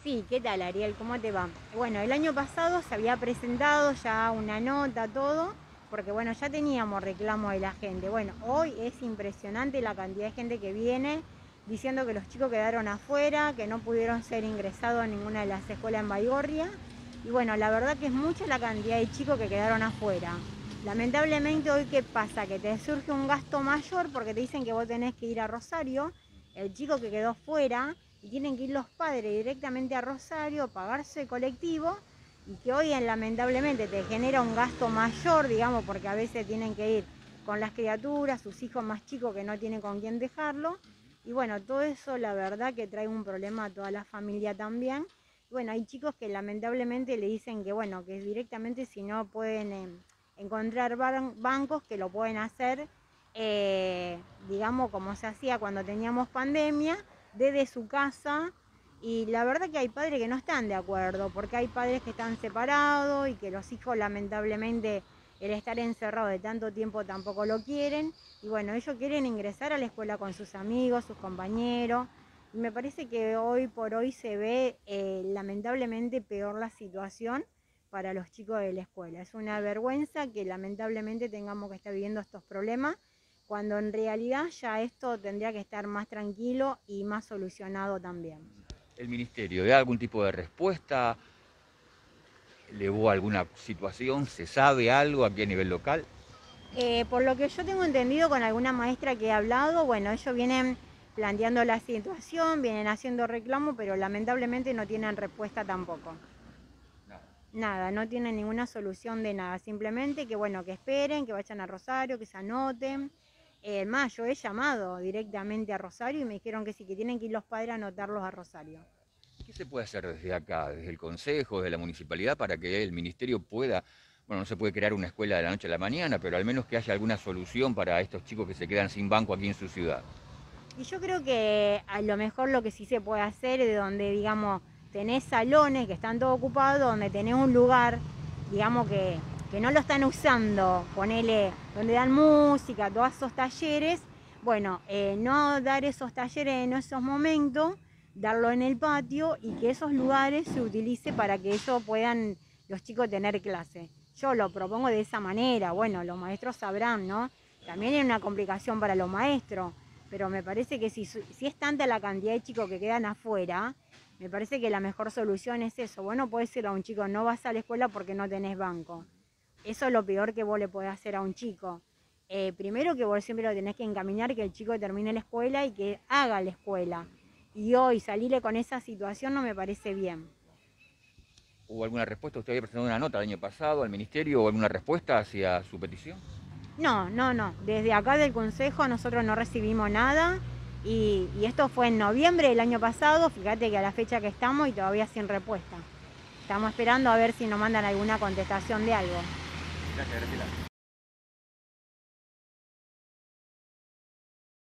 Sí, ¿qué tal, Ariel? ¿Cómo te va? Bueno, el año pasado se había presentado ya una nota, todo, porque bueno, ya teníamos reclamo de la gente. Bueno, hoy es impresionante la cantidad de gente que viene diciendo que los chicos quedaron afuera, que no pudieron ser ingresados en ninguna de las escuelas en Baigorria. Y bueno, la verdad que es mucha la cantidad de chicos que quedaron afuera. Lamentablemente hoy, ¿qué pasa? Que te surge un gasto mayor porque te dicen que vos tenés que ir a Rosario, el chico que quedó fuera, y tienen que ir los padres directamente a Rosario, pagarse el colectivo, y que hoy lamentablemente te genera un gasto mayor, digamos, porque a veces tienen que ir con las criaturas, sus hijos más chicos que no tienen con quién dejarlo. Y bueno, todo eso la verdad que trae un problema a toda la familia también. Bueno, hay chicos que lamentablemente le dicen que bueno, que directamente si no pueden encontrar bancos que lo pueden hacer, digamos, como se hacía cuando teníamos pandemia, desde su casa. Y la verdad que hay padres que no están de acuerdo, porque hay padres que están separados y que los hijos lamentablemente el estar encerrado de tanto tiempo tampoco lo quieren. Y bueno, ellos quieren ingresar a la escuela con sus amigos, sus compañeros. Y me parece que hoy por hoy se ve lamentablemente peor la situación para los chicos de la escuela. Es una vergüenza que lamentablemente tengamos que estar viviendo estos problemas, cuando en realidad ya esto tendría que estar más tranquilo y más solucionado también. ¿El ministerio da algún tipo de respuesta? ¿Le hubo alguna situación? ¿Se sabe algo aquí a nivel local? Por lo que yo tengo entendido con alguna maestra que he hablado, bueno, ellos vienen planteando la situación, vienen haciendo reclamo, pero lamentablemente no tienen respuesta tampoco. Nada, no tienen ninguna solución de nada, simplemente que bueno, que esperen, que vayan a Rosario, que se anoten. Más, yo he llamado directamente a Rosario y me dijeron que sí, que tienen que ir los padres a anotarlos a Rosario. ¿Qué se puede hacer desde acá, desde el Consejo, desde la Municipalidad, para que el Ministerio pueda, bueno, no se puede crear una escuela de la noche a la mañana, pero al menos que haya alguna solución para estos chicos que se quedan sin banco aquí en su ciudad? Y yo creo que a lo mejor lo que sí se puede hacer es de donde, digamos, tenés salones que están todos ocupados, donde tenés un lugar, digamos, que no lo están usando, ponele, donde dan música, todos esos talleres, bueno, no dar esos talleres en esos momentos, darlo en el patio y que esos lugares se utilice para que ellos puedan, los chicos, tener clase. Yo lo propongo de esa manera, bueno, los maestros sabrán, ¿no? También es una complicación para los maestros, pero me parece que si es tanta la cantidad de chicos que quedan afuera, me parece que la mejor solución es eso. Vos no podés decirle a un chico, no vas a la escuela porque no tenés banco. Eso es lo peor que vos le podés hacer a un chico. Primero que vos siempre lo tenés que encaminar, que el chico termine la escuela y que haga la escuela. Y hoy salirle con esa situación no me parece bien. ¿Hubo alguna respuesta? ¿Usted había presentado una nota el año pasado al Ministerio o alguna respuesta hacia su petición? No, no, no. Desde acá del Consejo nosotros no recibimos nada y esto fue en noviembre del año pasado. Fíjate que a la fecha que estamos y todavía sin respuesta. Estamos esperando a ver si nos mandan alguna contestación de algo. Gracias, Graciela.